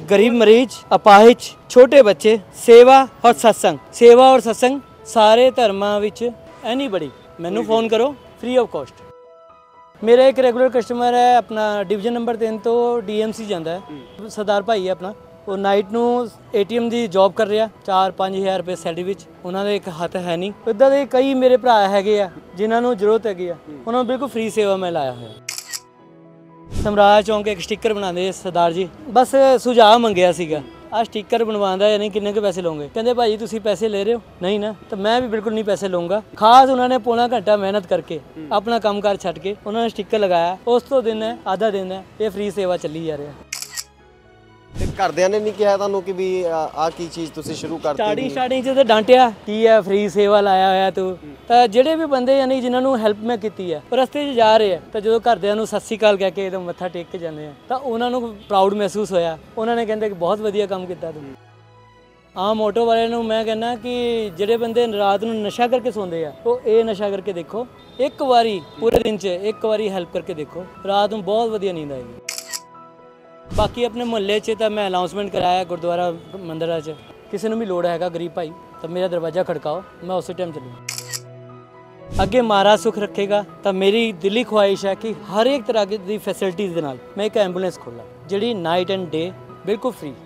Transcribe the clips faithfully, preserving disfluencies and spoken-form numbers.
गरीब मरीज, अपाहिज, छोटे बच्चे, सेवा और सत्संग, सेवा और सत्संग सारे धर्मां विच एनी बड़ी मैनू फोन करो फ्री ऑफ कॉस्ट। मेरा एक रेगुलर कस्टमर है अपना डिवीजन नंबर तीन तो डी एम सी जाता है, सरदार भाई है अपना, वो नाइट ਨੂੰ ਏ ਟੀ ਐਮ ਦੀ ਜੌਬ ਕਰ ਰਿਹਾ, ਚਾਰ ਪੰਜ ਹਜ਼ਾਰ ਰੁਪਏ ਸੈਲਰੀ ਵਿੱਚ। ਉਹਨਾਂ ਦੇ ਇੱਕ ਹੱਥ ਹੈ ਨਹੀਂ। ਇੱਦਾਂ ਦੇ ਕਈ ਮੇਰੇ ਭਰਾ ਹੈਗੇ ਆ ਜਿਨ੍ਹਾਂ ਨੂੰ ਜ਼ਰੂਰਤ ਹੈਗੀ ਆ, ਉਹਨਾਂ ਨੂੰ ਬਿਲਕੁਲ ਫ੍ਰੀ ਸੇਵਾ ਮੈਂ ਲਾਇਆ ਹੋਇਆ। ਸਮਰਾਜ ਚੌਂਕ ਇੱਕ ਸਟicker ਬਣਾਉਂਦੇ ਸਰਦਾਰ ਜੀ, ਬਸ ਸੁਝਾਅ ਮੰਗਿਆ ਸੀਗਾ ਆ ਸਟicker ਬਣਵਾਉਣ ਦਾ, ਯਾਨੀ ਕਿੰਨੇ ਕੁ ਪੈਸੇ ਲਓਗੇ? ਕਹਿੰਦੇ ਭਾਜੀ ਤੁਸੀਂ ਪੈਸੇ ਲੈ ਰਹੇ ਹੋ? ਨਹੀਂ ਨਾ, ਤਾਂ ਮੈਂ ਵੀ ਬਿਲਕੁਲ ਨਹੀਂ ਪੈਸੇ ਲਊਂਗਾ। ਖਾਸ ਉਹਨਾਂ ਨੇ ਪੌਣਾ ਘੰਟਾ ਮਿਹਨਤ ਕਰਕੇ ਆਪਣਾ ਕੰਮਕਾਰ ਛੱਡ ਕੇ ਉਹਨਾਂ ਨੇ ਸਟicker ਲਗਾਇਆ। ਉਸ ਤੋਂ ਦਿਨ ਹੈ ਆਧਾ ਦਿਨ ਹੈ ਇਹ ਫ੍ਰੀ ਸੇਵਾ ਚੱਲੀ ਜਾ ਰਿਹਾ। ਤੇ ਘਰਦਿਆਂ ਨੇ ਨਹੀਂ ਕਿਹਾ ਤੁਹਾਨੂੰ ਕਿ ਵੀ ਆਹ ਕੀ ਚੀਜ਼ ਤੁਸੀਂ ਸ਼ੁਰੂ ਕਰਤੀ? ਸਟਾਰਟਿੰਗ ਸਟਾਰਟਿੰਗ 'ਚ ਤਾਂ ਡਾਂਟਿਆ, ਕੀ ਹੈ ਫ੍ਰੀ ਸੇਵਾ ਲਾਇਆ ਹੋਇਆ ਤੂੰ। ਤਾਂ ਜਿਹੜੇ ਵੀ ਬੰਦੇ ਯਾਨੀ ਜਿਨ੍ਹਾਂ ਨੂੰ ਹੈਲਪ ਮੈਂ ਕੀਤੀ ਹੈ ਉਹ ਰਸਤੇ 'ਚ ਜਾ ਰਹੇ ਆ, ਤਾਂ ਜਦੋਂ ਘਰਦਿਆਂ ਨੂੰ ਸਤਿ ਸ਼੍ਰੀ ਅਕਾਲ ਕਹਿ ਕੇ ਮੱਥਾ ਟੇਕ ਕੇ ਜਾਂਦੇ ਆ ਤਾਂ ਉਹਨਾਂ ਨੂੰ ਪ੍ਰਾਊਡ ਮਹਿਸੂਸ ਹੋਇਆ। ਉਹਨਾਂ ਨੇ ਕਹਿੰਦੇ ਕਿ ਬਹੁਤ ਵਧੀਆ ਕੰਮ ਕੀਤਾ ਤੂੰ। ਆਮ ਆਟੋ ਵਾਲਿਆਂ ਨੂੰ ਮੈਂ ਕਹਿੰਦਾ ਕਿ ਜਿਹੜੇ ਬੰਦੇ ਰਾਤ ਨੂੰ ਨਸ਼ਾ ਕਰਕੇ ਸੌਂਦੇ ਆ ਉਹ ਇਹ ਨਸ਼ਾ ਕਰਕੇ ਦੇਖੋ, ਇੱਕ ਵਾਰੀ ਪੂਰੇ ਦਿਨ 'ਚ ਇੱਕ ਵਾਰੀ ਹੈਲਪ ਕਰਕੇ ਦੇਖੋ, ਰਾਤ ਨੂੰ ਬਹੁਤ ਵਧੀਆ ਨੀਂਦ ਆਏਗੀ। बाकी अपने मुहल्ले च तो मैं अनाउंसमेंट कराया गुरुद्वारा मंदिर च, किसी को भी लोड़ हैगा गरीब भाई तो मेरा दरवाज़ा खड़काओ, मैं उस टाइम चलूँगा। अगे महाराज सुख रखेगा तो मेरी दिली ख्वाहिश है कि हर एक तरह की फैसिलिटीज़ के नाल मैं एक एंबूलेंस खोला जी नाइट एंड डे बिल्कुल फ्री।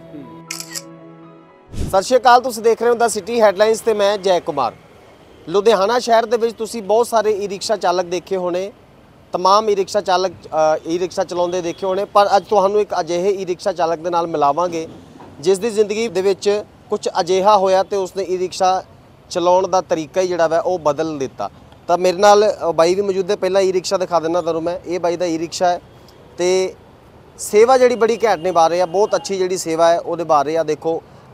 सत श्री अकाल, तुसीं देख रहे हो द सिटी हैडलाइनस ते मैं जय कुमार। लुधियाना शहर दे विच तुसीं बहुत सारे ई रिक्शा चालक देखे होने, तमाम ई रिक्शा चालक ई रिक्शा चलाउंदे देखे होने, पर अज तुहानूं एक अजिहे ई रिक्शा चालक दे नाल मिलावांगे जिस दी जिंदगी दे विच कुछ अजिहा होया ते उसने ई रिक्शा चलाउण दा तरीका ही जिहड़ा वा ओह बदल दिता। तां मेरे नाल बाई भी मौजूद है, पहला ई रिक्शा दिखा दिंदा तुहानूं मैं। ये बाई दा ई रिक्शा है ते सेवा जिहड़ी बड़ी घैंट निभा रहे आ, बहुत अच्छी जिहड़ी सेवा है ओह निभा रहे आ। देखो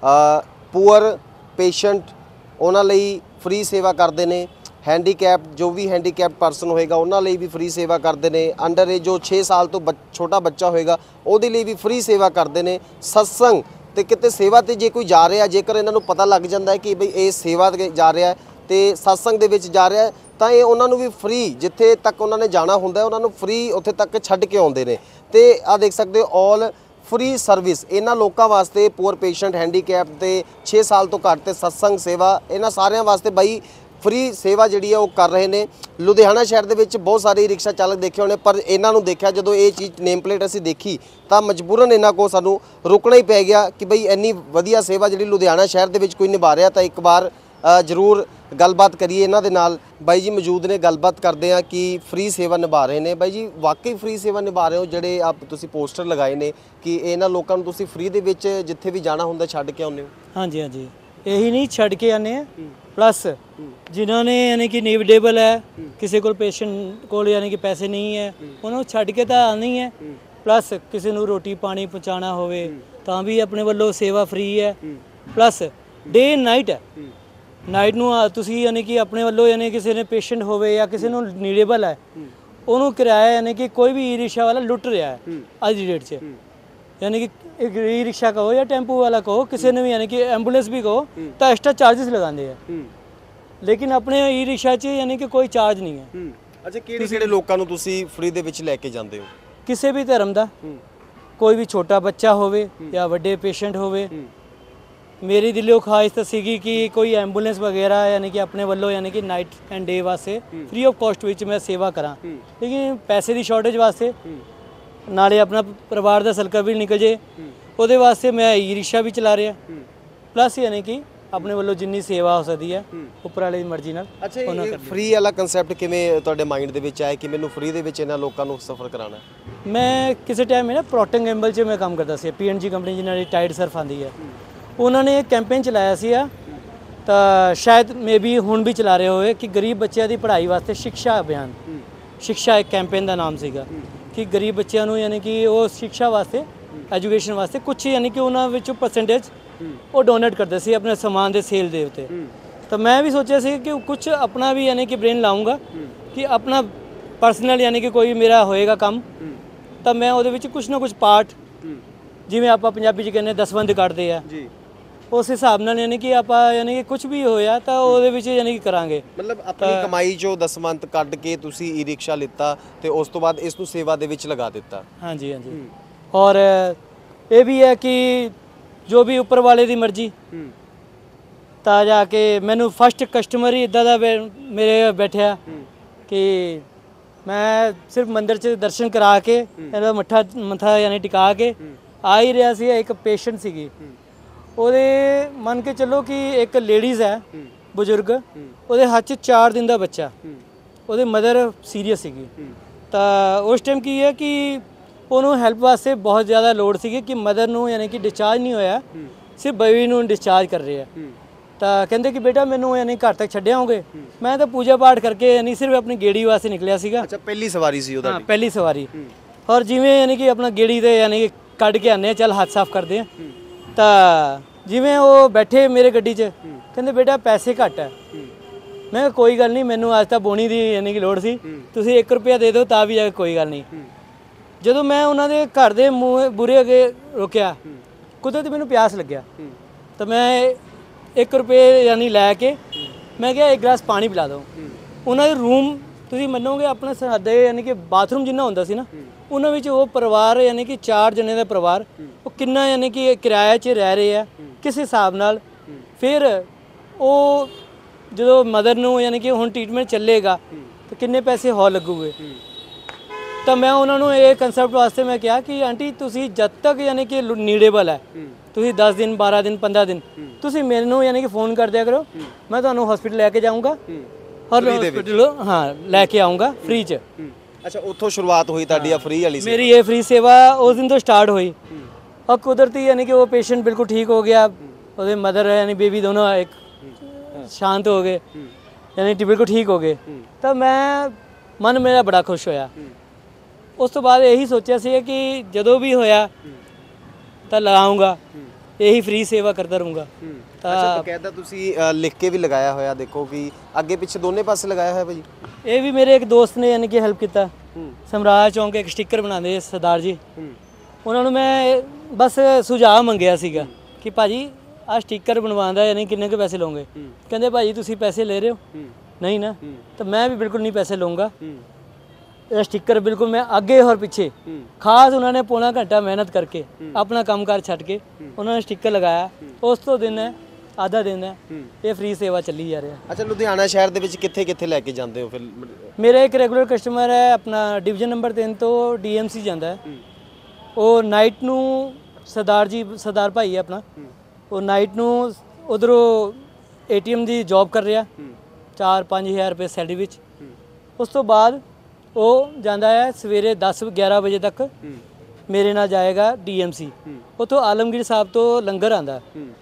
पुअर पेशेंट उन्हां लई फ्री सेवा करदे ने, हैंडीकैप जो भी हैंडीकैप परसन होएगा उन्हां लई भी फ्री सेवा करते हैं, अंडर एज जो छे साल तो बच छोटा बच्चा होएगा उहदे लई भी फ्री सेवा करते हैं। सत्संग ते किते सेवा ते जे कोई जा रहा, जेकर इन्हां नूं पता लग जाता है कि बई ये सेवा ते जा रहा है तो सत्संग दे विच जा रहा है तो ये उन्हां नूं भी फ्री जिथे तक उन्होंने जाना हुंदा है उन्हां नूं फ्री उत्थे तक छड्ड के आउंदे ने। ते आ देख सकते हो ऑल फ्री सर्विस इन्हां लोकां वास्ते, पुअर पेशेंट हैंडीकैप ते छे साल तो घट ते सत्संग सेवा इन्हां सारियां वास्ते बई फ्री सेवा जिहड़ी है वो कर रहे हैं। लुधियाना शहर दे विच बहुत सारे रिक्शा चालक देखे होने, पर इन्हां नूं देखिया जदों ये चीज़ नेम प्लेट असीं देखी तो मजबूरन इन्हां को सानूं रुकना ही पै गया कि बई इन्नी वधिया सेवा जिहड़ी लुधियाना शहर दे विच कोई निभा रहा। तो एक बार जरूर गलबात करिए इन्हां दे नाल। बाई जी मौजूद ने, गलबात करते हैं कि फ्री सेवा निभा रहे हैं। बाई जी वाकई फ्री सेवा निभा रहे हो? जिहड़े आप तुसीं पोस्टर लगाए ने कि इन्हां लोकां नूं तुसीं फ्री दे विच जिथे भी जाना हुंदा छड्ड के आउंदे हो? हाँ जी, हाँ जी, यही नहीं छड्ड के आने प्लस जिन्होंने यानी कि नीवडेबल है, किसी को पेशेंट को यानी कि पैसे नहीं है उन्होंने छड्ड के तो आना ही है, प्लस किसी को रोटी पानी पहुँचाना होवे तां भी अपने वालों सेवा फ्री है, प्लस डे नाइट है। नाइट नूं तुसीं यानी कि अपने वालों यानी किसी ने पेशेंट होवे या किसी को नीडेबल है उन्होंने किराया यानी कि कोई भी ई रिक्शा वाला लुट रहा है अज की डेट से, यानी कि एक ई रिक्शा कहो या टेंपू वाला कहो, किसी ने भी यानी कि एंबूलेंस भी कहो तो एक्स्ट्रा चार्जेस लगाते हैं, लेकिन अपने ई रिक्शा च यानी कि कोई चार्ज नहीं है। अच्छा, किहड़े किहड़े लोकां नूं तुसीं फ्री दे विच लैके जांदे हो? किसी भी धर्म दा, कोई भी छोटा बच्चा होवे या वड्डे पेशेंट होवे। मेरी दिलों ख्वाहिश तो सीगी कि कोई एंबूलेंस वगैरह यानी कि अपने वालों यानी कि नाइट एंड डे वास्ते फ्री ऑफ कॉस्ट विच मैं सेवा करा, लेकिन पैसे की शॉर्टेज वास्ते नाले अपना परिवार का सर्कल भी निकल जाए वो वास्ते मैं ई रिक्शा भी चला रहा, प्लस यानी कि अपने वालों जिन्नी सेवा हो सकती है उपर वाले की मर्जी नाल। अच्छा, ये फ्री वाला कंसैप्ट किवें तुहाडे माइंड दे विच आया कि मैनूं फ्री दे विच इन्हां लोकां नूं सफ़र कराना? मैं किसी टाइम में ना प्रॉक्टर एंड गैंबल च मैं काम करता सी, पी एंड जी कंपनी जिन्हां दी टाइड सर्फ आंदी है, उन्होंने एक कैंपेन चलाया सी तो शायद मे बी हुण भी चला रहे होए कि गरीब बच्चों की पढ़ाई वास्ते शिक्षा अभियान, शिक्षा एक कैंपेन का नाम सीगा कि गरीब बच्चों को यानी कि वो शिक्षा वास्ते एजुकेशन वास्ते कुछ यानी कि उन्होंने विचों परसेंटेज वो डोनेट करते सी अपने समान के सेल के उत्ते। तो मैं भी सोचा सी कि कुछ अपना भी यानी कि ब्रेन लाऊंगा कि अपना पर्सनल यानी कि कोई मेरा होएगा काम तो मैं वो कुछ ना कुछ पार्ट जिवें आपां पंजाबी च कहने दसवंध कढ़दे आ उस हिसाब नाल यानी कि आपां यानी कि कुछ भी होया तो ਉਹਦੇ ਵਿੱਚ यानी कि करांगे। मतलब अपनी कमाई चों दसवंत ਕੱਢ के तुसी ई रिक्शा लिता ते उस तो बाद इस नूं सेवा दे विच लगा दिता? हाँ जी, हाँ जी। और ਇਹ ਵੀ ਹੈ ਕਿ ਜੋ ਵੀ ਉੱਪਰ ਵਾਲੇ ਦੀ ਮਰਜ਼ੀ ਤਾਂ ਜਾ ਕੇ ਮੈਨੂੰ ਫਸਟ ਕਸਟਮਰ ਹੀ ਇੱਦਾਂ ਦਾ ਬੈ- ਮੇਰੇ ਬੈਠਿਆ ਕਿ ਮੈਂ ਸਿਰਫ ਮੰਦਿਰ 'ਚ ਦਰਸ਼ਨ ਕਰਾ ਕੇ ਇਹਦਾ ਮੱਠਾ ਮੱਥਾ ਯਾਨੀ ਟਿਕਾ ਕੇ ਆ ਹੀ ਰਿਹਾ ਸੀ। ਇੱਕ ਪੇਸ਼ੈਂਟ ਸੀਗੀ, ਉਹਦੇ ਮੰਨ ਕੇ ਚੱਲੋ ਕਿ ਇੱਕ ਲੇਡੀਜ਼ ਹੈ ਬਜ਼ੁਰਗ, ਉਹਦੇ ਹੱਥ 'ਚ ਚਾਰ ਦਿਨ ਦਾ ਬੱਚਾ, ਉਹਦੇ ਮਦਰ ਸੀਰੀਅਸ ਸੀਗੀ। ਤਾਂ ਉਸ ਟਾਈਮ ਕੀ ਹੈ ਕਿ ਉਹਨੂੰ ਹੈਲਪ ਵਾਸਤੇ ਬਹੁਤ ਜ਼ਿਆਦਾ ਲੋੜ ਸੀਗੀ ਕਿ ਮਦਰ ਨੂੰ ਯਾਨੀ ਕਿ ਡਿਸਚਾਰਜ ਨਹੀਂ ਹੋਇਆ, ਸਿਰਫ ਬੇਬੀ ਨੂੰ ਡਿਸਚਾਰਜ ਕਰ ਰਹੇ ਆ। ਤਾਂ ਕਹਿੰਦੇ ਕਿ ਬੇਟਾ ਮੈਨੂੰ ਯਾਨੀ ਘਰ ਤੱਕ ਛੱਡਿਆ ਹੋਗੇ। ਮੈਂ ਤਾਂ ਪੂਜਾ ਪਾਠ ਕਰਕੇ ਯਾਨੀ ਸਿਰਫ ਆਪਣੀ ਗੇੜੀ ਵਾਸਤੇ ਨਿਕਲਿਆ ਸੀਗਾ। ਅੱਛਾ, ਪਹਿਲੀ ਸਵਾਰੀ ਸੀ ਉਹਦਾ? ਹਾਂ, ਪਹਿਲੀ ਸਵਾਰੀ। ਔਰ ਜਿਵੇਂ ਯਾਨੀ ਕਿ ਆਪਣਾ ਗੇੜੀ ਤੇ ਯਾਨੀ ਕਿ ਕੱਢ ਕੇ ਆਨੇ ਚੱਲ ਹੱਥ ਸਾਫ਼ ਕਰਦੇ ਆ। ਤਾਂ ਜਿਵੇਂ ਉਹ ਬੈਠੇ ਮੇਰੇ ਗੱਡੀ 'ਚ, ਕਹਿੰਦੇ ਬੇਟਾ ਪੈਸੇ ਘੱਟ ਹੈ। ਮੈਂ ਕਿਹਾ ਕੋਈ ਗੱਲ ਨਹੀਂ, ਮੈਨੂੰ ਅੱਜ ਤਾਂ ਬੋਣੀ ਦੀ ਯਾਨੀ ਕਿ ਲੋੜ ਸੀ, ਤੁਸੀਂ ਇੱਕ ਰੁਪਿਆ ਦੇ ਦਿਓ ਤਾਂ ਵੀ ਜਾ ਕੋਈ ਗੱਲ ਨਹੀਂ। ਜਦੋਂ ਮੈਂ ਉਹਨਾਂ ਦੇ ਘਰ ਦੇ ਮੂੰਹ ਬੂਰੇ ਅੱਗੇ ਰੁਕਿਆ, ਕੁਦਰਤ ਮੈਨੂੰ ਪਿਆਸ ਲੱਗਿਆ, ਤਾਂ ਮੈਂ ਇੱਕ ਰੁਪਏ ਯਾਨੀ ਲੈ ਕੇ ਮੈਂ ਕਿਹਾ ਇੱਕ ਗਲਾਸ ਪਾਣੀ ਪਿਲਾ ਦਿਓ। ਉਹਨਾਂ ਦੇ ਰੂਮ ਤੁਸੀਂ ਮੰਨੋਗੇ ਆਪਣੇ ਸਾਡੇ ਯਾਨੀ ਕਿ ਬਾਥਰੂਮ ਜਿੰਨਾ ਹੁੰਦਾ ਸੀ ਨਾ, ਉਹਨਾਂ ਵਿੱਚ ਉਹ ਪਰਿਵਾਰ ਯਾਨੀ ਕਿ ਚਾਰ ਜਣੇ ਦਾ ਪਰਿਵਾਰ, ਉਹ ਕਿੰਨਾ ਯਾਨੀ ਕਿ ਕਿਰਾਏ 'ਚ ਰਹਿ ਰਹੇ ਆ ਕਿਸ ਹਿਸਾਬ ਨਾਲ। ਫਿਰ ਉਹ ਜਦੋਂ ਮਦਰ ਨੂੰ ਯਾਨੀ ਕਿ ਹੁਣ ਟ੍ਰੀਟਮੈਂਟ ਚੱਲੇਗਾ ਤਾਂ ਕਿੰਨੇ ਪੈਸੇ ਹੋਰ ਲੱਗੂਗੇ। ਤਾਂ ਮੈਂ ਉਹਨਾਂ ਨੂੰ ਇਹ ਕਨਸੈਪਟ ਵਾਸਤੇ ਮੈਂ ਕਿਹਾ ਕਿ ਆਂਟੀ ਤੁਸੀਂ ਜਦ ਤੱਕ ਯਾਨੀ ਕਿ ਨੀਡੇਬਲ ਹੈ, ਤੁਸੀਂ ਦਸ ਦਿਨ ਬਾਰਾਂ ਦਿਨ ਪੰਦਰਾਂ ਦਿਨ ਤੁਸੀਂ ਮੈਨੂੰ ਯਾਨੀ ਕਿ फ़ोन कर दिया करो, मैं ਤੁਹਾਨੂੰ ਹਸਪੀਟਲ ਲੈ ਕੇ ਜਾਊਂਗਾ ਔਰ ਹਸਪੀਟਲ ਹਾਂ ਲੈ ਕੇ ਆਊਂਗਾ ਫ੍ਰੀ 'ਚ। ਅੱਛਾ, ਉੱਥੋਂ ਸ਼ੁਰੂਆਤ ਹੋਈ ਤੁਹਾਡੀ ਆ ਫ੍ਰੀ ਵਾਲੀ? ਮੇਰੀ ਇਹ ਫ੍ਰੀ ਸੇਵਾ ਉਸ ਦਿਨ ਤੋਂ ਸਟਾਰਟ ਹੋਈ ਔਰ ਕੁਦਰਤੀ ਯਾਨੀ ਕਿ ਉਹ ਪੇਸ਼ੈਂਟ ਬਿਲਕੁਲ ਠੀਕ ਹੋ ਗਿਆ, ਉਹਦੇ ਮਦਰ ਯਾਨੀ ਬੇਬੀ ਦੋਨੋਂ ਇੱਕ ਸ਼ਾਂਤ ਹੋ ਗਏ, ਯਾਨੀ ਕਿ ਬਿਲਕੁਲ ਠੀਕ ਹੋ ਗਏ। ਤਾਂ ਮੈਂ ਮਨ ਮੇਰਾ ਬੜਾ ਖੁਸ਼ ਹੋਇਆ। ਉਸ ਤੋਂ ਬਾਅਦ ਇਹੀ ਸੋਚਿਆ ਸੀ ਕਿ ਜਦੋਂ ਵੀ ਹੋਇਆ ਤਾਂ ਲਗਾਉਂਗਾ, ਇਹੀ ਫ੍ਰੀ ਸੇਵਾ ਕਰਦਾ ਰਹੂੰਗਾ। ਅੱਛਾ, ਬਕਾਇਦਾ ਤੁਸੀਂ ਲਿਖ ਕੇ ਵੀ ਲਗਾਇਆ ਹੋਇਆ, ਦੇਖੋ ਕਿ ਅੱਗੇ ਪਿੱਛੇ ਦੋਨੇ ਪਾਸੇ ਲਗਾਇਆ ਹੋਇਆ ਭਾਜੀ। ਇਹ ਵੀ ਮੇਰੇ ਇੱਕ ਦੋਸਤ ਨੇ ਯਾਨੀ ਕਿ ਹੈਲਪ ਕੀਤਾ, ਸਮਰਾਜ ਚੌਂਕ ਇੱਕ ਸਟicker ਬਣਾਉਂਦੇ ਸਰਦਾਰ ਜੀ, ਉਹਨਾਂ ਨੂੰ ਮੈਂ ਬਸ ਸੁਝਾਅ ਮੰਗਿਆ ਸੀਗਾ ਕਿ ਭਾਜੀ ਆਹ ਸਟicker ਬਣਵਾਉਣ ਦਾ ਯਾਨੀ ਕਿੰਨੇ ਕੁ ਪੈਸੇ ਲਓਗੇ। ਕਹਿੰਦੇ ਭਾਜੀ ਤੁਸੀਂ ਪੈਸੇ ਲੈ ਰਹੇ ਹੋ? ਨਹੀਂ ਨਾ, ਤਾਂ ਮੈਂ ਵੀ ਬਿਲਕੁਲ ਨਹੀਂ ਪੈਸੇ ਲਊਂਗਾ। ਇਹ ਸਟicker ਬਿਲਕੁਲ ਮੈਂ ਅੱਗੇ ਔਰ ਪਿੱਛੇ, ਖਾਸ ਉਹਨਾਂ ਨੇ ਪੌਣਾ ਘੰਟਾ ਮਿਹਨਤ ਕਰਕੇ ਆਪਣਾ ਕੰਮਕਾਰ ਛੱਡ ਕੇ ਉਹਨਾਂ ਨੇ ਸਟicker ਲਗਾਇਆ। ਉਸ ਤੋਂ ਦਿਨ ਹੈ ਆਧਾ ਦਿਨ ਹੈ ਇਹ ਫ੍ਰੀ ਸੇਵਾ ਚੱਲੀ ਜਾ ਰਿਹਾ। ਅੱਛਾ, ਲੁਧਿਆਣਾ ਸ਼ਹਿਰ ਦੇ ਵਿੱਚ ਕਿੱਥੇ ਕਿੱਥੇ ਲੈ ਕੇ ਜਾਂਦੇ ਹੋ ਫਿਰ? ਮੇਰਾ ਇੱਕ ਰੈਗੂਲਰ ਕਸਟਮਰ ਹੈ ਆਪਣਾ ਡਿਵੀਜ਼ਨ ਨੰਬਰ ਤਿੰਨ ਤੋਂ ਡੀਐਮਸੀ ਜਾਂਦਾ ਹੈ। ਉਹ ਨਾਈਟ ਨੂੰ ਸਰਦਾਰ ਜੀ ਸਰਦਾਰ ਭਾਈ ਹੈ ਆਪਣਾ, ਉਹ ਨਾਈਟ ਨੂੰ ਉਧਰੋਂ ਏਟੀਐਮ ਦੀ ਜੌਬ ਕਰ ਰਿਹਾ, ਚਾਰ ਪੰਜ ਹਜ਼ਾਰ ਰੁਪਏ ਸੈਲਰੀ ਵਿੱਚ। ਉਸ ਤੋਂ ਬਾਅਦ ਉਹ ਜਾਂਦਾ ਹੈ ਸਵੇਰੇ ਦਸ ਗਿਆਰਾਂ ਵਜੇ ਤੱਕ ਮੇਰੇ ਨਾਲ ਜਾਏਗਾ ਡੀਐਮਸੀ। ਉੱਥੋਂ ਆਲਮਗੀਰ ਸਾਹਿਬ ਤੋਂ ਲੰਗਰ ਆਉਂਦਾ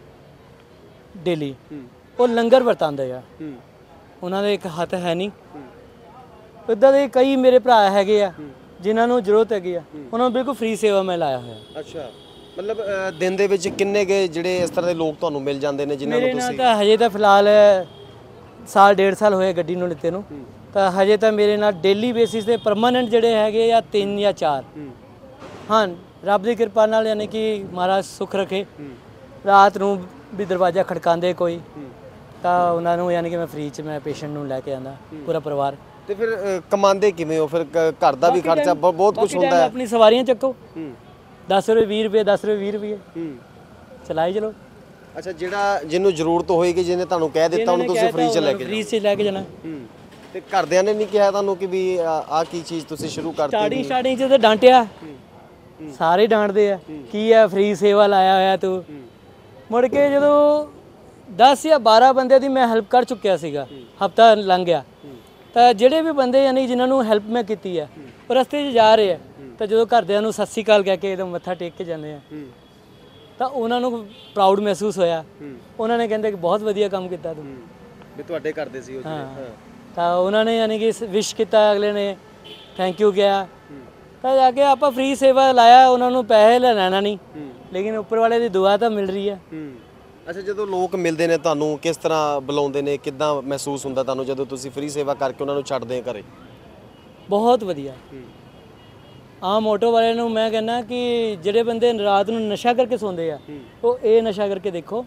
ਡੇਲੀ, ਉਹ ਲੰਗਰ ਵਰਤਾਉਂਦੇ ਆ, ਉਹਨਾਂ ਦੇ ਇੱਕ ਹੱਥ ਹੈ ਨਹੀਂ। ਇੱਦਾਂ ਦੇ ਕਈ ਮੇਰੇ ਭਰਾ ਹੈਗੇ ਆ ਜਿਨ੍ਹਾਂ ਨੂੰ ਜ਼ਰੂਰਤ ਹੈਗੀ ਆ, ਉਹਨਾਂ ਨੂੰ ਬਿਲਕੁਲ ਫ੍ਰੀ ਸੇਵਾ ਮੈਂ ਲਾਇਆ ਹੋਇਆ। ਅੱਛਾ, ਮਤਲਬ ਦਿਨ ਦੇ ਵਿੱਚ ਕਿੰਨੇ ਕੇ ਜਿਹੜੇ ਇਸ ਤਰ੍ਹਾਂ ਦੇ ਲੋਕ ਤੁਹਾਨੂੰ ਮਿਲ ਜਾਂਦੇ ਨੇ ਜਿਨ੍ਹਾਂ ਨੂੰ ਮੇਰੇ ਨਾਲ ਤੁਸੀਂ? ਤਾਂ ਹਜੇ ਤਾਂ ਫਿਲਹਾਲ ਸਾਲ ਡੇਢ ਸਾਲ ਹੋਏ ਗੱਡੀ ਨੂੰ ਲਿੱਤੇ ਨੂੰ, ਤਾਂ ਹਜੇ ਤਾਂ ਮੇਰੇ ਨਾਲ ਡੇਲੀ ਬੇਸਿਸ ਤੇ ਪਰਮਾਨੈਂਟ ਜਿਹੜੇ ਹੈਗੇ ਆ ਤਿੰਨ ਜਾਂ ਚਾਰ। ਹਾਂ, ਰੱਬ ਦੀ ਕਿਰਪਾ ਨਾਲ ਯਾਨੀ ਕਿ ਮਹਾਰਾਜ ਸੁੱਖ ਰੱਖੇ, ਰਾਤ ਨੂੰ ਵੀ ਦਰਵਾਜ਼ਾ ਖੜਕਾਉਂਦੇ ਕੋਈ, ਤਾਂ ਉਹਨਾਂ ਨੂੰ ਯਾਨੀ ਕਿ ਮੈਂ ਫ੍ਰੀ 'ਚ ਮੈਂ ਪੇਸ਼ੈਂਟ ਨੂੰ ਲੈ ਕੇ ਆਉਂਦਾ ਪੂਰਾ ਪਰਿਵਾਰ। ਤੇ ਫਿਰ ਕਮਾਉਂਦੇ ਕਿਵੇਂ ਹੋ ਫਿਰ? ਘਰ ਦਾ ਵੀ ਖਰਚਾ ਬਹੁਤ ਕੁਝ ਹੁੰਦਾ ਹੈ। ਆਪਣੀ ਸਵਾਰੀਆਂ ਚੱਕੋ, ਦਸ ਰੁਪਏ ਵੀਹ ਰੁਪਏ ਦਸ ਰੁਪਏ ਵੀਹ ਰੁਪਏ ਚਲਾਈ ਚਲੋ। ਅੱਛਾ, ਜਿਹੜਾ ਜਿਹਨੂੰ ਜ਼ਰੂਰਤ ਹੋਏਗੀ, ਜਿਹਨੇ ਤੁਹਾਨੂੰ ਕਹਿ ਦਿੱਤਾ ਉਹਨੂੰ ਤੁਸੀਂ ਫ੍ਰੀ 'ਚ ਲੈ ਕੇ ਫ੍ਰੀ 'ਚ ਲੈ ਕੇ ਜਾਣਾ। ਤੇ ਘਰਦਿਆਂ ਨੇ ਨਹੀਂ ਕਿਹਾ ਤੁਹਾਨੂੰ ਕਿ ਵੀ ਆਹ ਕੀ ਚੀਜ਼ ਤੁਸੀਂ ਸ਼ੁਰੂ ਕਰਤੀ? ਸਟਾਰਟਿੰਗ ਸਟਾਰਟਿੰਗ 'ਚ ਤਾਂ ਡਾਂਟਿਆ, ਸਾਰੇ ਡਾਂਟਦੇ ਆ ਕੀ ਆ ਫ੍ਰੀ ਸੇਵਾ ਲਾਇਆ ਹੋਇਆ ਤੂੰ। ਮੁੜ ਕੇ ਜਦੋਂ ਦਸ ਜਾਂ ਬਾਰਾਂ ਬੰਦਿਆਂ ਦੀ ਮੈਂ ਹੈਲਪ ਕਰ ਚੁੱਕਿਆ ਸੀਗਾ, ਹਫਤਾ ਲੰਘ ਗਿਆ, ਤਾਂ ਜਿਹੜੇ ਵੀ ਬੰਦੇ ਯਾਨੀ ਜਿਨ੍ਹਾਂ ਨੂੰ ਹੈਲਪ ਮੈਂ ਕੀਤੀ ਹੈ ਉਹ ਰਸਤੇ 'ਚ ਜਾ ਰਹੇ ਆ, ਤਾਂ ਜਦੋਂ ਘਰਦਿਆਂ ਨੂੰ ਸਤਿ ਸ਼੍ਰੀ ਅਕਾਲ ਕਹਿ ਕੇ ਜਦੋਂ ਮੱਥਾ ਟੇਕ ਕੇ ਜਾਂਦੇ ਆ ਤਾਂ ਉਹਨਾਂ ਨੂੰ ਪ੍ਰਾਊਡ ਮਹਿਸੂਸ ਹੋਇਆ। ਉਹਨਾਂ ਨੇ ਕਹਿੰਦੇ ਕਿ ਬਹੁਤ ਵਧੀਆ ਕੰਮ ਕੀਤਾ ਤੂੰ, ਵੀ ਤੁਹਾਡੇ ਕਰਦੇ ਸੀ ਉਹ। ਹਾਂ, ਤਾਂ ਉਹਨਾਂ ਨੇ ਯਾਨੀ ਕਿ ਵਿਸ਼ ਕੀਤਾ, ਅਗਲੇ ਨੇ ਥੈਂਕ ਯੂ ਕਿਹਾ, ਤਾਂ ਜਾ ਕੇ ਆਪਾਂ ਫ੍ਰੀ ਸੇਵਾ ਲਾਇਆ। ਉਹਨਾਂ ਨੂੰ ਪੈਸੇ ਲੈਣਾ ਨਹੀਂ, ਲੇਕਿਨ ਉੱਪਰ ਵਾਲੇ ਦੀ ਦੁਆ ਤਾਂ ਮਿਲ ਰਹੀ ਹੈ। ਅੱਛਾ, ਜਦੋਂ ਲੋਕ ਮਿਲਦੇ ਨੇ ਤੁਹਾਨੂੰ ਕਿਸ ਤਰ੍ਹਾਂ ਬੁਲਾਉਂਦੇ ਨੇ, ਕਿੱਦਾਂ ਮਹਿਸੂਸ ਹੁੰਦਾ ਤੁਹਾਨੂੰ ਜਦੋਂ ਤੁਸੀਂ ਫ੍ਰੀ ਸੇਵਾ ਕਰਕੇ ਉਹਨਾਂ ਨੂੰ ਛੱਡਦੇ ਆ ਘਰੇ? ਬਹੁਤ ਵਧੀਆ। ਆਮ ਆਟੋ ਵਾਲਿਆਂ ਨੂੰ ਮੈਂ ਕਹਿੰਦਾ ਕਿ ਜਿਹੜੇ ਬੰਦੇ ਰਾਤ ਨੂੰ ਨਸ਼ਾ ਕਰਕੇ ਸੌਂਦੇ ਆ, ਉਹ ਇਹ ਨਸ਼ਾ ਕਰਕੇ ਦੇਖੋ,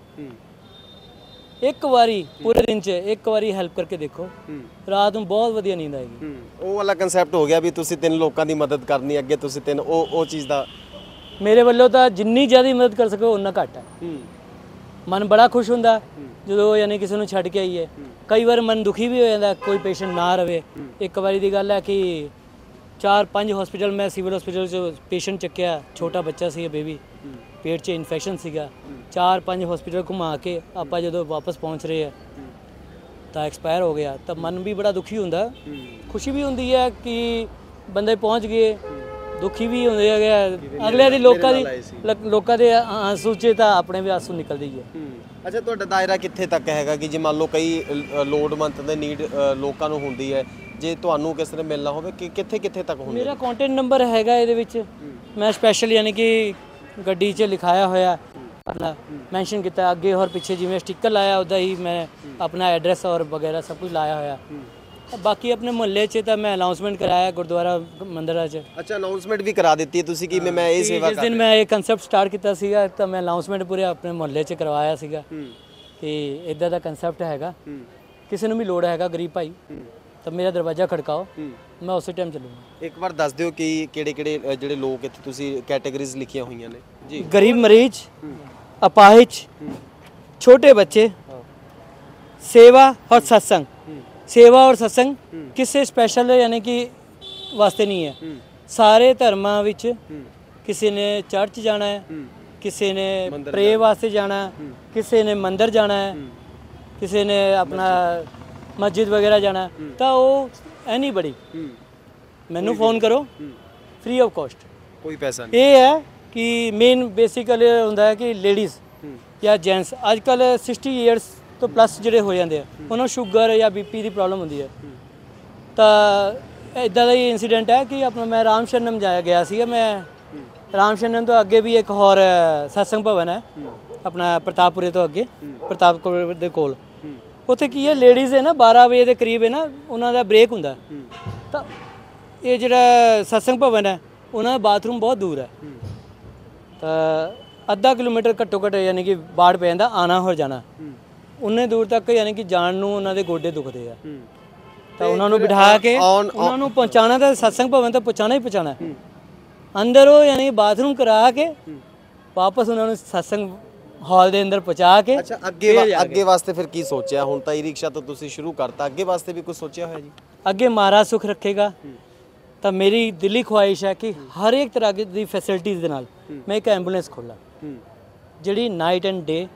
ਇੱਕ ਵਾਰੀ ਪੂਰੇ ਦਿਨ 'ਚ ਇੱਕ ਵਾਰੀ ਹੈਲਪ ਕਰਕੇ ਦੇਖੋ, ਰਾਤ ਨੂੰ ਬਹੁਤ ਵਧੀਆ ਨੀਂਦ ਆਏਗੀ। ਉਹ ਵਾਲਾ ਕਨਸੈਪਟ ਹੋ ਗਿਆ ਵੀ ਤੁਸੀਂ ਤਿੰਨ ਲੋਕਾਂ ਦੀ ਮਦਦ ਕਰਨੀ, ਅੱਗੇ ਤੁਸੀਂ ਤਿੰਨ ਉਹ ਉਹ ਚੀਜ਼ ਦਾ ਮੇਰੇ ਵੱਲੋਂ ਤਾਂ ਜਿੰਨੀ ਜ਼ਿਆਦਾ ਮਦਦ ਕਰ ਸਕੋ ਉਨਾ ਘੱਟ ਹੈ। ਮਨ ਬੜਾ ਖੁਸ਼ ਹੁੰਦਾ ਜਦੋਂ ਯਾਨੀ ਕਿਸੇ ਨੂੰ ਛੱਡ ਕੇ ਆਈਏ। ਕਈ ਵਾਰ ਮਨ ਦੁਖੀ ਵੀ ਹੋ ਜਾਂਦਾ ਕੋਈ ਪੇਸ਼ੈਂਟ ਨਾ ਰਵੇ। ਇੱਕ ਵਾਰੀ ਦੀ ਗੱਲ ਹੈ ਕਿ ਚਾਰ ਪੰਜ ਹਸਪੀਟਲ ਮੈਂ ਸਿਵਲ ਹਸਪੀਟਲ 'ਚ ਪੇਸ਼ੈਂਟ ਚੱਕਿਆ, ਛੋਟਾ ਬੱਚਾ ਸੀ ਬੇਬੀ, ਪੇਟ 'ਚ ਇਨਫੈਕਸ਼ਨ ਸੀਗਾ। ਚਾਰ ਪੰਜ ਹਸਪੀਟਲ ਘੁਮਾ ਕੇ ਆਪਾਂ ਜਦੋਂ ਵਾਪਸ ਪਹੁੰਚ ਰਹੇ ਆ ਤਾਂ ਐਕਸਪਾਇਰ ਹੋ ਗਿਆ। ਤਾਂ ਮਨ ਵੀ ਬੜਾ ਦੁਖੀ ਹੁੰਦਾ, ਖੁਸ਼ੀ ਵੀ ਹੁੰਦੀ ਹੈ ਕਿ ਬੰਦੇ ਪਹੁੰਚ ਗਏ, ਦੁਖੀ ਵੀ ਹੁੰਦੇ ਹੈਗੇ ਅਗਲੇ ਦੀ ਲੋਕਾਂ ਦੀ ਲੋਕਾਂ ਦੇ ਆਂਸੂ 'ਚ ਤਾਂ ਆਪਣੇ ਵੀ ਆਂਸੂ ਨਿਕਲਦੇ ਹੀ ਹੈ। ਅੱਛਾ, ਤੁਹਾਡਾ ਦਾਇਰਾ ਕਿੱਥੇ ਤੱਕ ਹੈਗਾ ਕਿ ਜੇ ਮੰਨ ਲਓ ਕਈ ਲੋੜਵੰਦ ਦੇ ਨੀਡ ਲੋਕਾਂ ਨੂੰ ਹੁੰਦੀ ਹੈ, ਜੇ ਤੁਹਾਨੂੰ ਕਿਸੇ ਨੇ ਮਿਲਣਾ ਹੋਵੇ ਕਿ ਕਿੱਥੇ ਕਿੱਥੇ ਤੱਕ ਹੁੰਦਾ? ਮੇਰਾ ਕੰਟੈਕਟ ਨੰਬਰ ਹੈਗਾ ਇਹਦੇ ਵਿੱਚ, ਮੈਂ ਸਪੈਸ਼ਲ ਯਾਨੀ ਕਿ ਗੱਡੀ 'ਚ ਲਿਖਾਇਆ ਹੋਇਆ अपना मैंशन किया अगे और पीछे जिमें स्टिकर लाया उदा ही मैं अपना एड्रैस और वगैरह सब कुछ लाया होया। बाकी अपने मुहल्ले च तो मैं अनाउंसमेंट कराया गुरुद्वारा मंदिर च। अच्छा, अनाउंसमेंट भी करा दी है तुसी कि मैं मैं ये सेवा जिस दिन मैं ये कंसेप्ट स्टार्ट किया सीगा तो मैं अनाउंसमेंट पूरे अपने मुहल्ले च करवाया सीगा कि इदा दा कंसेप्ट हैगा, किसी ਨੂੰ भी लोड़ हैगा गरीब भाई तो मेरा दरवाजा खड़काओ, मैं उसी टाइम चलूँगा। एक बार दस दिओ कि ਕਿਹੜੇ ਕਿਹੜੇ ਜਿਹੜੇ ਲੋਕ ਇੱਥੇ ਤੁਸੀਂ ਕੈਟਾਗਰੀਜ਼ ਲਿਖੀਆਂ ਹੋਈਆਂ ਨੇ ਜੀ? गरीब मरीज, अपाहिज, छोटे बच्चे, सेवा और सत्संग। सेवा और सत्संग किसी स्पेशल यानी कि वास्ते नहीं है, सारे धर्मां विच किसी ने चर्च जाना है, किसी ने प्रे वास्ते जाना है, किसी ने मंदिर जाना है, किसी ने अपना मस्जिद वगैरह जाना है, तो वो एनी बड़ी मैनू फोन करो फ्री ऑफ कॉस्ट, कोई पैसा नहीं। ये है कि मेन बेसिकली होंदा है कि लेडीज़ या जेंट्स अजकल सिक्सटी ईयर्स तो प्लस ਜਿਹੜੇ ਹੋ ਜਾਂਦੇ ਆ ਉਹਨਾਂ ਨੂੰ ਸ਼ੂਗਰ ਜਾਂ ਬੀਪੀ ਦੀ ਪ੍ਰੋਬਲਮ ਹੁੰਦੀ ਹੈ। ਤਾਂ ਇਦਾਂ ਦਾ ਹੀ ਇਨਸੀਡੈਂਟ ਹੈ ਕਿ ਆਪਣਾ ਮੈਂ ਰਾਮ ਸ਼ਰਨਮ ਜਾਇਆ ਗਿਆ ਸੀਗਾ। ਮੈਂ ਰਾਮ ਸ਼ਰਨਮ ਤੋਂ ਅੱਗੇ ਵੀ ਇੱਕ ਹੋਰ ਸਤਸੰਗ ਭਵਨ ਹੈ ਆਪਣਾ ਪ੍ਰਤਾਪਪੁਰੇ ਤੋਂ ਅੱਗੇ, ਪ੍ਰਤਾਪਪੁਰੇ ਦੇ ਕੋਲ। ਉੱਥੇ ਕੀ ਹੈ, ਲੇਡੀਜ਼ ਹੈ ਨਾ ਬਾਰਾਂ ਵਜੇ ਦੇ ਕਰੀਬ ਹੈ ਨਾ ਉਹਨਾਂ ਦਾ ਬ੍ਰੇਕ ਹੁੰਦਾ। ਤਾਂ ਇਹ ਜਿਹੜਾ ਸਤਸੰਗ ਭਵਨ ਹੈ ਉਹਨਾਂ ਦਾ ਬਾਥਰੂਮ ਬਹੁਤ ਦੂਰ ਹੈ, ਤਾਂ ਅੱਧਾ ਕਿਲੋਮੀਟਰ ਘੱਟੋ ਘੱਟ ਯਾਨੀ ਕਿ ਬਾੜ ਪੈ ਜਾਂਦਾ ਆਣਾ ਹੋਰ ਜਾਣਾ। ਉਨੇ ਦੂਰ ਤੱਕ ਯਾਨੀ ਕਿ ਜਾਣ ਨੂੰ ਉਹਨਾਂ ਦੇ ਗੋਡੇ ਦੁਖਦੇ ਆ। ਤਾਂ ਉਹਨਾਂ ਨੂੰ ਬਿਠਾ ਕੇ ਉਹਨਾਂ ਨੂੰ ਪਹੁੰਚਾਉਣਾ ਤਾਂ ਸਤਸੰਗ ਭਵਨ ਤੱਕ ਪਹੁੰਚਾਉਣਾ ਹੀ ਪਹੁੰਚਾਉਣਾ। ਅੰਦਰ ਉਹ ਯਾਨੀ ਬਾਥਰੂਮ ਕਰਾ ਕੇ ਵਾਪਸ ਉਹਨਾਂ ਨੂੰ ਸਤਸੰਗ ਹਾਲ ਦੇ ਅੰਦਰ ਪਹੁੰਚਾ ਕੇ। ਅੱਛਾ, ਅੱਗੇ ਅੱਗੇ ਵਾਸਤੇ ਫਿਰ ਕੀ ਸੋਚਿਆ? ਹੁਣ ਤਾਂ ਈ ਰਿਕਸ਼ਾ ਤੋਂ ਤੁਸੀਂ ਸ਼ੁਰੂ ਕਰਤਾ, ਅੱਗੇ ਵਾਸਤੇ ਵੀ ਕੁਝ ਸੋਚਿਆ ਹੋਇਆ ਜੀ? ਅੱਗੇ ਮਹਾਰਾਜ ਸੁਖ ਰੱਖੇਗਾ ਤਾਂ ਮੇਰੀ ਦਿਲੀ ਖੁਆਇਸ਼ ਹੈ ਕਿ ਹਰ ਇੱਕ ਤਰ੍ਹਾਂ ਦੀ ਫੈਸਿਲਿਟੀਜ਼ ਦੇ ਨਾਲ ਮੈਂ ਇੱਕ ਐਂਬੂਲੈਂਸ ਖੋਲਾਂ ਜਿਹੜੀ ਨਾਈਟ ਐਂਡ ਡੇ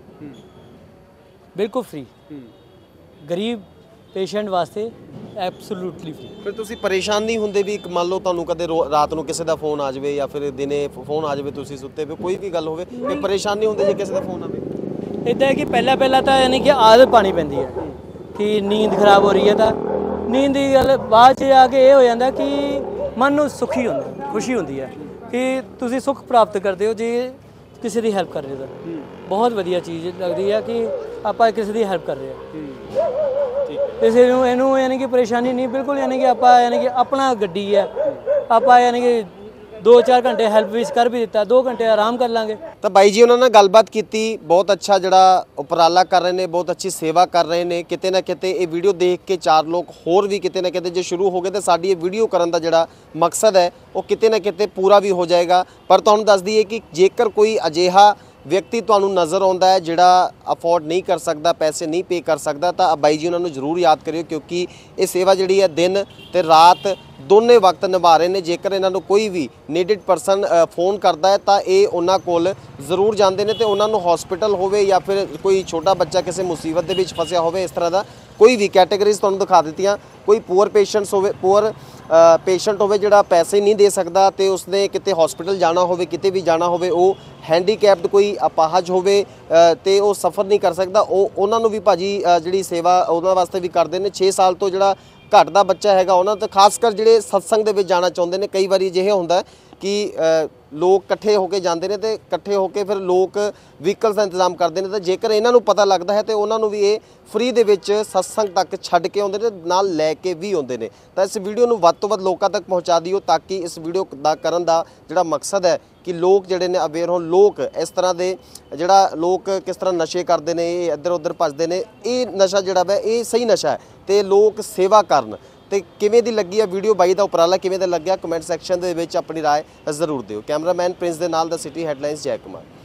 ਬਿਲਕੁਲ ਫ੍ਰੀ, ਗਰੀਬ ਪੇਸ਼ੈਂਟ ਵਾਸਤੇ ਐਬਸੋਲੂਟਲੀ ਫ੍ਰੀ। ਫਿਰ ਤੁਸੀਂ ਪਰੇਸ਼ਾਨ ਨਹੀਂ ਹੁੰਦੇ ਵੀ ਮੰਨ ਲਓ ਤੁਹਾਨੂੰ ਕਦੇ ਰਾਤ ਨੂੰ ਕਿਸੇ ਦਾ ਫੋਨ ਆ ਜਾਵੇ ਜਾਂ ਫਿਰ ਦਿਨੇ ਫੋਨ ਆ ਜਾਵੇ, ਤੁਸੀਂ ਸੁੱਤੇ ਪਏ ਕੋਈ ਵੀ ਗੱਲ ਹੋਵੇ, ਤੇ ਪਰੇਸ਼ਾਨ ਨਹੀਂ ਹੁੰਦੇ ਜੇ ਕਿਸੇ ਦਾ ਫੋਨ ਆਵੇ? ਇੱਦਾਂ ਹੈ ਕਿ ਪਹਿਲਾਂ ਪਹਿਲਾਂ ਤਾਂ ਯਾਨੀ ਕਿ ਆਦਤ ਪਾਣੀ ਪੈਂਦੀ ਹੈ ਕਿ ਨੀਂਦ ਖਰਾਬ ਹੋ ਰਹੀ ਹੈ, ਤਾਂ ਨੀਂਦ ਦੀ ਗੱਲ ਬਾਅਦ 'ਚ ਆ ਕੇ ਇਹ ਹੋ ਜਾਂਦਾ ਕਿ ਮਨ ਨੂੰ ਸੁਖੀ ਹੁੰਦਾ, ਖੁਸ਼ੀ ਹੁੰਦੀ ਹੈ ਕਿ ਤੁਸੀਂ ਸੁੱਖ ਪ੍ਰਾਪਤ ਕਰਦੇ ਹੋ ਜੇ ਕਿਸੇ ਦੀ ਹੈਲਪ ਕਰ ਰਹੇ ਹੋ। ਬਹੁਤ ਵਧੀਆ ਚੀਜ਼ ਲੱਗਦੀ ਹੈ ਕਿ ਆਪਾਂ ਕਿਸੇ ਦੀ ਹੈਲਪ ਕਰ ਰਹੇ ਹਾਂ। ਕਿਸੇ ਨੂੰ ਇਹਨੂੰ ਯਾਨੀ ਕਿ ਪਰੇਸ਼ਾਨੀ ਨਹੀਂ ਬਿਲਕੁਲ, ਯਾਨੀ ਕਿ ਆਪਾਂ ਯਾਨੀ ਕਿ ਆਪਣਾ ਗੱਡੀ ਹੈ, ਆਪਾਂ ਯਾਨੀ ਕਿ ਦੋ ਚਾਰ ਘੰਟੇ ਹੈਲਪ ਵੀ ਕਰ ਵੀ ਦਿੱਤਾ, ਦੋ ਘੰਟੇ ਆਰਾਮ ਕਰ ਲਾਂਗੇ। ਤਾਂ ਬਾਈ ਜੀ ਉਹਨਾਂ ਨਾਲ ਗੱਲਬਾਤ ਕੀਤੀ, ਬਹੁਤ ਅੱਛਾ ਜਿਹੜਾ ਉਪਰਾਲਾ ਕਰ ਰਹੇ ਨੇ, ਬਹੁਤ ਅੱਛੀ ਸੇਵਾ ਕਰ ਰਹੇ ਨੇ। ਕਿਤੇ ਨਾ ਕਿਤੇ ਇਹ ਵੀਡੀਓ ਦੇਖ ਕੇ ਚਾਰ ਲੋਕ ਹੋਰ ਵੀ ਕਿਤੇ ਨਾ ਕਿਤੇ ਜੇ ਸ਼ੁਰੂ ਹੋ ਗਏ ਤਾਂ ਸਾਡੀ ਇਹ ਵੀਡੀਓ ਕਰਨ ਦਾ ਜਿਹੜਾ ਮਕਸਦ ਹੈ ਉਹ ਕਿਤੇ ਨਾ ਕਿਤੇ ਪੂਰਾ ਵੀ ਹੋ ਜਾਏਗਾ। ਪਰ ਤੁਹਾਨੂੰ ਦੱਸ ਦਈਏ ਕਿ ਜੇਕਰ ਕੋਈ ਅਜਿਹਾ ਵਿਅਕਤੀ ਤੁਹਾਨੂੰ ਨਜ਼ਰ ਆਉਂਦਾ ਹੈ ਜਿਹੜਾ ਅਫੋਰਡ ਨਹੀਂ ਕਰ ਸਕਦਾ, ਪੈਸੇ ਨਹੀਂ ਪੇ ਕਰ ਸਕਦਾ, ਤਾਂ ਬਾਈ ਜੀ ਉਹਨਾਂ ਨੂੰ ਜ਼ਰੂਰ ਯਾਦ ਕਰਿਓ, ਕਿਉਂਕਿ ਇਹ ਸੇਵਾ ਜਿਹੜੀ ਹੈ ਦਿਨ ਤੇ ਰਾਤ ਦੋਨੇ ਵਕਤ ਨਿਭਾ ਰਹੇ ਨੇ। ਜੇਕਰ ਇਹਨਾਂ ਨੂੰ ਕੋਈ ਵੀ ਨੀਡਡ ਪਰਸਨ ਫੋਨ ਕਰਦਾ ਹੈ ਤਾਂ ਇਹ ਉਹਨਾਂ ਕੋਲ ਜ਼ਰੂਰ ਜਾਂਦੇ ਨੇ, ਤੇ ਉਹਨਾਂ ਨੂੰ ਹਸਪੀਟਲ ਹੋਵੇ ਜਾਂ ਫਿਰ ਕੋਈ ਛੋਟਾ ਬੱਚਾ ਕਿਸੇ ਮੁਸੀਬਤ ਦੇ ਵਿੱਚ ਫਸਿਆ ਹੋਵੇ, ਇਸ ਤਰ੍ਹਾਂ ਦਾ ਕੋਈ ਵੀ ਕੈਟਾਗਰੀਜ਼ ਤੁਹਾਨੂੰ ਦਿਖਾ ਦਿੱਤੀਆਂ। ਕੋਈ ਪੂਅਰ ਪੇਸ਼ੈਂਟਸ ਹੋਵੇ, ਪੂਅਰ ਪੇਸ਼ੈਂਟ ਹੋਵੇ ਜਿਹੜਾ ਪੈਸੇ ਨਹੀਂ ਦੇ ਸਕਦਾ ਤੇ ਉਸਨੇ ਕਿਤੇ ਹਸਪੀਟਲ ਜਾਣਾ ਹੋਵੇ, ਕਿਤੇ ਵੀ ਜਾਣਾ ਹੋਵੇ, ਉਹ ਹੈਂਡੀਕੈਪਡ ਕੋਈ ਅਪਾਹਜ ਹੋਵੇ ਤੇ ਉਹ ਸਫ਼ਰ ਨਹੀਂ ਕਰ ਸਕਦਾ, ਉਹ ਉਹਨਾਂ ਨੂੰ ਵੀ ਭਾਜੀ ਜਿਹੜੀ ਸੇਵਾ ਉਹਨਾਂ ਵਾਸਤੇ ਵੀ ਕਰਦੇ ਨੇ। ਛੇ ਸਾਲ ਤੋਂ ਜਿਹੜਾ ਘੱਟ ਦਾ ਬੱਚਾ ਹੈਗਾ ਉਹਨਾਂ ਤੇ ਖਾਸ ਕਰ ਜਿਹੜੇ ਸਤਸੰਗ ਦੇ ਵਿੱਚ ਜਾਣਾ ਚਾਹੁੰਦੇ ਨੇ, ਕਈ ਵਾਰੀ ਅਜਿਹਾ ਹੁੰਦਾ ਕਿ ਲੋਕ ਇਕੱਠੇ ਹੋ ਕੇ ਜਾਂਦੇ ਨੇ ਤੇ ਇਕੱਠੇ ਹੋ ਕੇ ਫਿਰ ਲੋਕ ਵਹੀਕਲਸ ਦਾ ਇੰਤਜ਼ਾਮ ਕਰਦੇ ਨੇ, ਤਾਂ ਜੇਕਰ ਇਹਨਾਂ ਨੂੰ ਪਤਾ ਲੱਗਦਾ ਹੈ ਤੇ ਉਹਨਾਂ ਨੂੰ ਵੀ ਇਹ ਫ੍ਰੀ ਦੇ ਵਿੱਚ ਸਤਸੰਗ ਤੱਕ ਛੱਡ ਕੇ ਆਉਂਦੇ ਨੇ, ਨਾਲ ਲੈ ਕੇ ਵੀ ਆਉਂਦੇ ਨੇ। ਤਾਂ ਇਸ ਵੀਡੀਓ ਨੂੰ ਵੱਧ ਤੋਂ ਵੱਧ ਲੋਕਾਂ ਤੱਕ ਪਹੁੰਚਾ ਦਿਓ ਤਾਂ ਕਿ ਇਸ ਵੀਡੀਓ ਦਾ ਕਰਨ ਦਾ ਜਿਹੜਾ ਮਕਸਦ ਹੈ ਕਿ ਲੋਕ ਜਿਹੜੇ ਨੇ ਅਵੇਅਰ ਹੋਣ, ਲੋਕ ਇਸ ਤਰ੍ਹਾਂ ਦੇ ਜਿਹੜਾ ਲੋਕ ਕਿਸ ਤਰ੍ਹਾਂ ਨਸ਼ੇ ਕਰਦੇ ਨੇ, ਇਹ ਇੱਧਰ ਉੱਧਰ ਭੱਜਦੇ ਨੇ, ਇਹ ਨਸ਼ਾ ਜਿਹੜਾ ਵਾ ਇਹ ਸਹੀ ਨਸ਼ਾ ਹੈ ਤੇ ਲੋਕ ਸੇਵਾ ਕਰਨ। ਤੇ ਕਿਵੇਂ ਦੀ ਲੱਗੀ ਆ ਵੀਡੀਓ, ਬਾਈ ਦਾ ਉਪਰਾਲਾ ਕਿਵੇਂ ਦਾ ਲੱਗਿਆ, ਕਮੈਂਟ ਸੈਕਸ਼ਨ ਦੇ ਵਿੱਚ ਆਪਣੀ ਰਾਏ ਜ਼ਰੂਰ ਦਿਓ। ਕੈਮਰਾਮੈਨ ਪ੍ਰਿੰਸ ਦੇ ਨਾਲ ਦਾ ਸਿਟੀ ਹੈਡਲਾਈਨਸ ਜੈ ਕੁਮਾਰ।